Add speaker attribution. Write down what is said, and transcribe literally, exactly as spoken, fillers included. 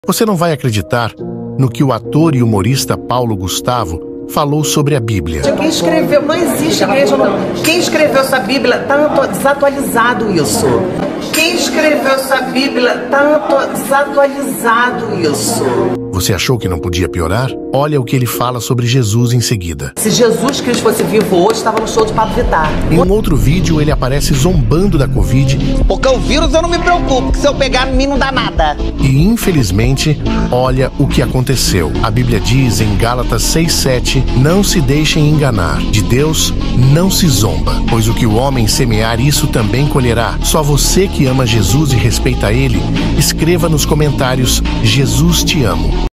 Speaker 1: Você não vai acreditar no que o ator e humorista Paulo Gustavo falou sobre a Bíblia.
Speaker 2: Quem escreveu, não existe igreja, não. Quem escreveu essa Bíblia está desatualizado isso. Quem escreveu essa Bíblia está desatualizado isso.
Speaker 1: Você achou que não podia piorar? Olha o que ele fala sobre Jesus em seguida.
Speaker 2: Se Jesus Cristo fosse vivo hoje, estava no show de Pablo Vittar.
Speaker 1: Em um outro vídeo, ele aparece zombando da Covid.
Speaker 3: Porque o vírus eu não me preocupo, que se eu pegar em mim não dá nada.
Speaker 1: E infelizmente, olha o que aconteceu. A Bíblia diz em Gálatas seis, sete, não se deixem enganar, de Deus não se zomba, pois o que o homem semear, isso também colherá. Só você que ama Jesus e respeita Ele, escreva nos comentários, Jesus te amo.